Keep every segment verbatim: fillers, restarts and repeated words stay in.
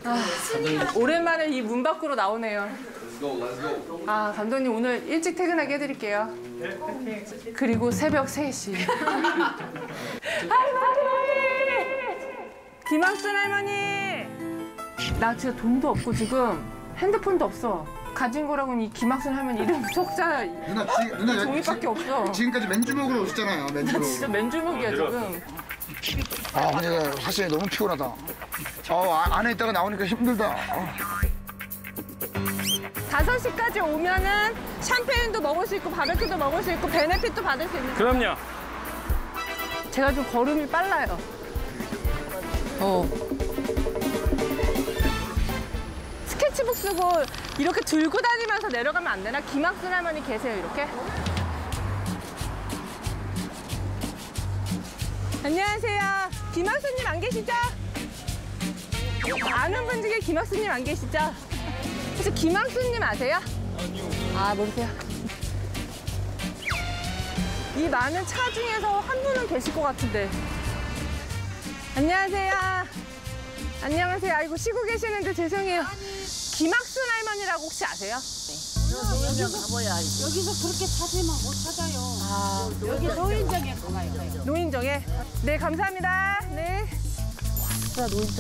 아, 오랜만에 이 문 밖으로 나오네요. 아, 감독님 오늘 일찍 퇴근하게 해드릴게요. 그리고 새벽 세 시. 할머니! 김학순 할머니! 나 진짜 돈도 없고 지금 핸드폰도 없어. 가진 거라고는 이 김학순 할머니 이름 속자 누나, 지, 누나 종이밖에 지, 없어. 지금까지 맨주먹으로 오셨잖아요. 맨주먹. 진짜 맨주먹이야 지금. 아 근데 사실 너무 피곤하다. 어, 안에 있다가 나오니까 힘들다. 어. 다섯 시까지 오면은 샴페인도 먹을 수 있고 바베큐도 먹을 수 있고 베네핏도 받을 수 있는. 그럼요. 제가 좀 걸음이 빨라요. 어. 스케치북 쓰고 이렇게 들고 다니면서 내려가면 안 되나? 김학순 할머니 계세요, 이렇게? 안녕하세요. 김학순님 안 계시죠? 아는 분 중에 김학순님 안 계시죠? 혹시 김학순님 아세요? 아니요. 아, 모르세요? 이 많은 차 중에서 한 분은 계실 것 같은데. 안녕하세요. 안녕하세요. 아이고, 쉬고 계시는데 죄송해요. 김학순 할머니라고 혹시 아세요? 여기서 가봐야 알지. 여기서 그렇게 찾으면 못 찾아요. 아, 여기 노인정에 가봐요. 노인정에? 네, 감사합니다. 네. 와, 노인정.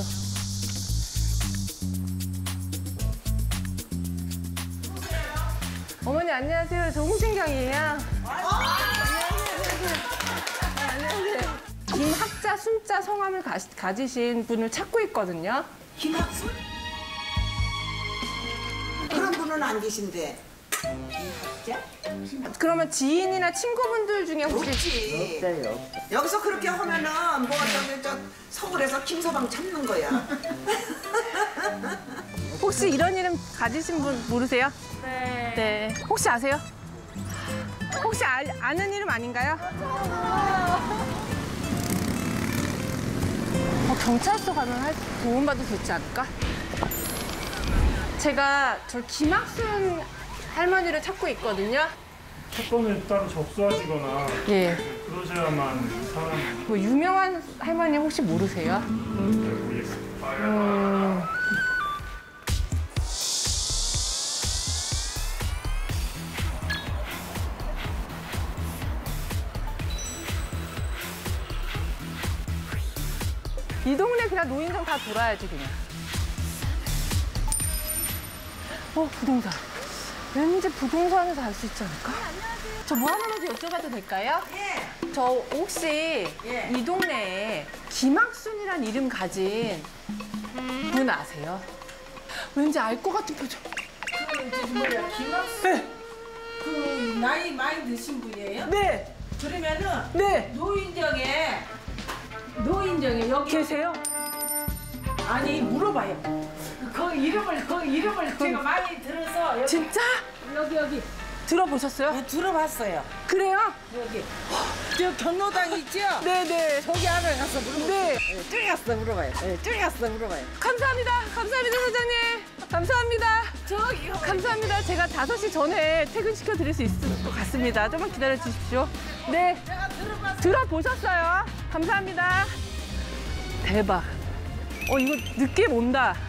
어머니, 안녕하세요. 저 홍진경이에요. 안녕하세요. 김학자, 순자 성함을 가, 가지신 분을 찾고 있거든요. 김학순? 그런 분은 안 계신데. 김학자? 그러면 지인이나 친구분들 중에 혹시 없지. 없어요. 여기서 그렇게 하면은 뭐 저기 저 서울에서 김서방 찾는 거야. 혹시 이런 이름 가지신 분 모르세요? 네. 네. 혹시 아세요? 혹시 아, 아는 이름 아닌가요? 어, 경찰서 가면 할, 도움받을 수 있지 않을까? 제가 저 김학순 할머니를 찾고 있거든요. 사건을 따로 접수하시거나 예. 그러셔야만 사람 뭐 유명한 할머니 혹시 모르세요? 모르겠습니다. 음... 이 동네 그냥 노인정 다 돌아야지 그냥. 어, 부동산. 왠지 부동산에서 알 수 있지 않을까? 저 뭐 하나만 더 여쭤봐도 될까요? 예. 저 혹시 예. 이 동네에 김학순이란 이름 가진 분 아세요? 왠지 알 것 같은 표정. 그 뭐야 김학순 네. 그 나이 많이 드신 분이에요? 네. 그러면은 네. 노인정에 노인정에 여기 계세요? 아니 물어봐요. 그 이름을 그 이름을 제가 많이 들어서 여기, 진짜? 여기 여기 들어보셨어요? 네, 들어봤어요. 그래요? 여기 저 경로당 있죠? 네네. 저기 안에 가서 물어봐요. 네. 네, 저기 가서 물어봐요. 네, 저기 가서 물어봐요. 감사합니다. 감사합니다, 사장님. 감사합니다. 저기요. 감사합니다. 제가 다섯 시 전에 퇴근시켜 드릴 수 있을 것 같습니다. 조금만 기다려 주십시오. 네. 제가 들어봤어요. 들어보셨어요. 감사합니다. 대박. 어, 이거 느낌 온다.